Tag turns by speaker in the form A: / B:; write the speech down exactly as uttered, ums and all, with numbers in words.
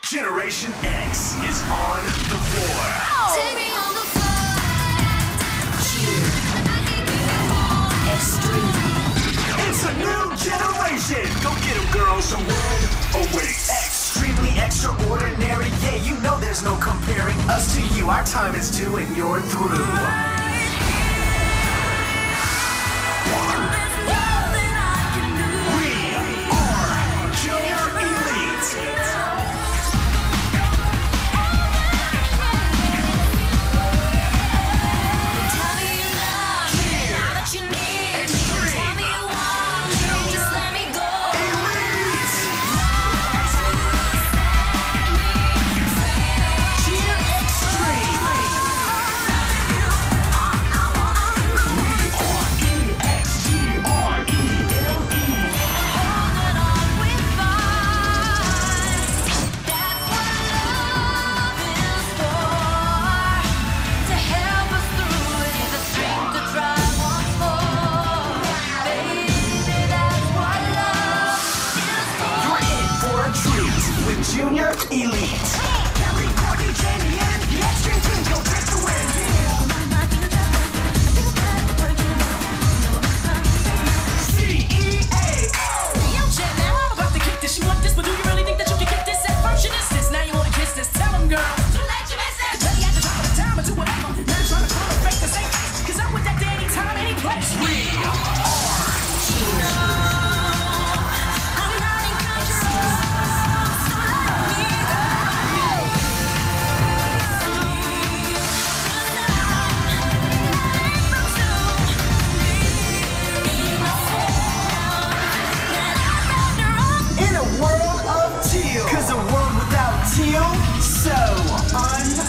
A: Generation X is on the floor.
B: Take me on the floor. Cheer. Extreme.
A: It's a new generation. Go get 'em, girls. The world awaits. Extremely extraordinary. Yeah, you know there's no comparing us to you. Our time is due and you're through. Junior Elite. Kelly, Courtney, Jamie, and the Extreme Team go take the win. C E A O.
C: Yo, Jet, now I'm about to kick this. You want this, but do you really think that you can kick this? At first you diss this, now you wanna kiss this. Tell them, girl. Too late, you miss it. Ready at the top of the time or do whatever. Now I'm trying to call it fake this ain't. Cause I'm with that day anytime, any place.
A: We are Cause a world without teal, so un